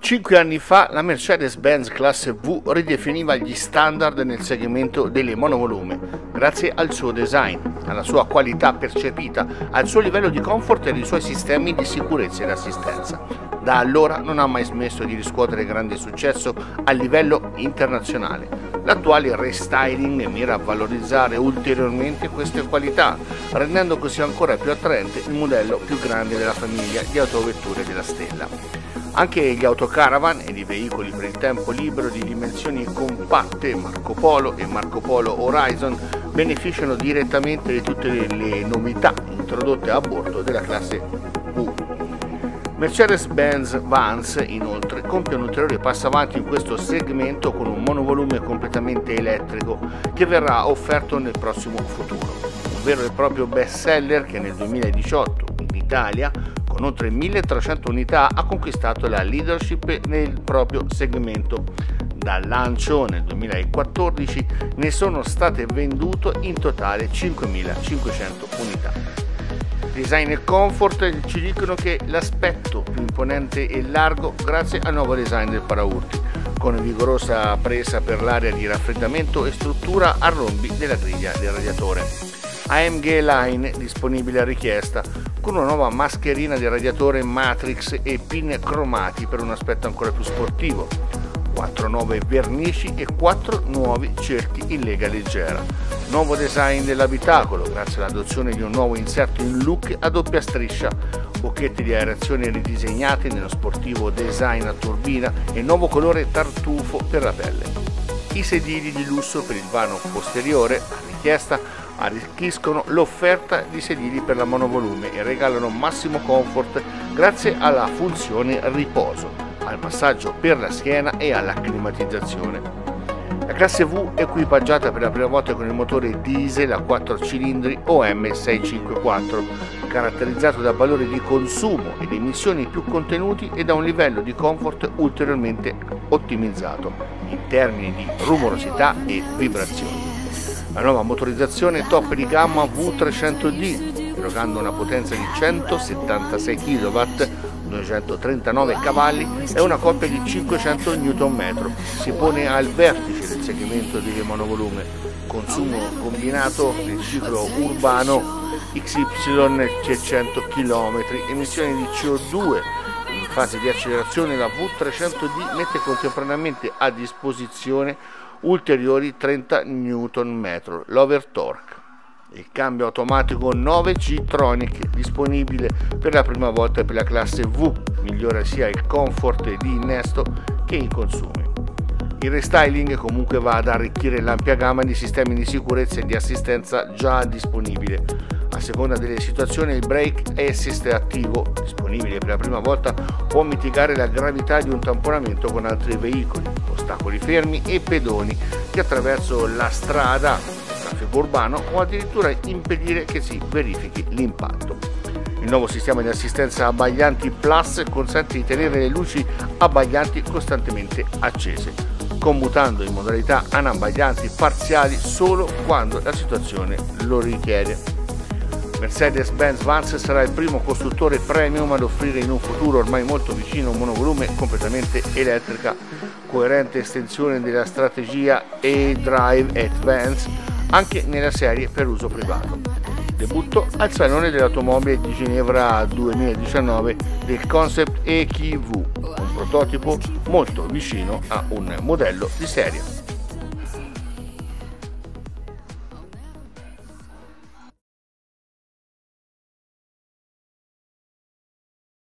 5 anni fa la Mercedes-Benz classe V ridefiniva gli standard nel segmento delle monovolume grazie al suo design, alla sua qualità percepita, al suo livello di comfort e ai suoi sistemi di sicurezza ed assistenza. Da allora non ha mai smesso di riscuotere grande successo a livello internazionale. L'attuale restyling mira a valorizzare ulteriormente queste qualità, rendendo così ancora più attraente il modello più grande della famiglia di autovetture della stella. Anche gli autocaravan ed i veicoli per il tempo libero di dimensioni compatte Marco Polo e Marco Polo Horizon beneficiano direttamente di tutte le novità introdotte a bordo della classe V. Mercedes-Benz Vans inoltre compie un ulteriore passo avanti in questo segmento con un monovolume completamente elettrico che verrà offerto nel prossimo futuro. Un vero e proprio best seller che nel 2018 in Italia con oltre 1300 unità ha conquistato la leadership nel proprio segmento. Dal lancio nel 2014 ne sono state vendute in totale 5500 unità. Design e comfort ci dicono che l'aspetto più imponente e largo grazie al nuovo design del paraurti, con vigorosa presa per l'area di raffreddamento e struttura a rombi della griglia del radiatore. AMG Line disponibile a richiesta, con una nuova mascherina del radiatore Matrix e pin cromati per un aspetto ancora più sportivo, 4 nuove vernici e 4 nuovi cerchi in lega leggera. Nuovo design dell'abitacolo grazie all'adozione di un nuovo inserto in look a doppia striscia, bocchetti di aerazione ridisegnati nello sportivo design a turbina e nuovo colore tartufo per la pelle. I sedili di lusso per il vano posteriore a richiesta arricchiscono l'offerta di sedili per la monovolume e regalano massimo comfort grazie alla funzione riposo, al passaggio per la schiena e alla climatizzazione. La classe V è equipaggiata per la prima volta con il motore diesel a 4 cilindri OM654, caratterizzato da valori di consumo ed emissioni più contenuti e da un livello di comfort ulteriormente ottimizzato in termini di rumorosità e vibrazioni. La nuova motorizzazione top di gamma V300D, erogando una potenza di 176 kW, 239 cavalli e una coppia di 500 Nm, si pone al vertice del segmento delle monovolume, consumo combinato nel ciclo urbano XY 100 km, emissioni di CO2. In fase di accelerazione la V300D mette contemporaneamente a disposizione ulteriori 30 Nm, l'over torque. Il cambio automatico 9G Tronic disponibile per la prima volta per la classe V, migliora sia il comfort di innesto che i consumi. Il restyling comunque va ad arricchire l'ampia gamma di sistemi di sicurezza e di assistenza già disponibile. A seconda delle situazioni il brake assist attivo, disponibile per la prima volta, può mitigare la gravità di un tamponamento con altri veicoli, ostacoli fermi e pedoni che attraverso la strada, traffico urbano o addirittura impedire che si verifichi l'impatto. Il nuovo sistema di assistenza abbaglianti Plus consente di tenere le luci abbaglianti costantemente accese, commutando in modalità anabbaglianti parziali solo quando la situazione lo richiede. Mercedes-Benz Vans sarà il primo costruttore premium ad offrire in un futuro ormai molto vicino un monovolume completamente elettrica, coerente estensione della strategia e-Drive Advance anche nella serie per uso privato. Debutto al Salone dell'Automobile di Ginevra 2019 del Concept EQV, un prototipo molto vicino a un modello di serie.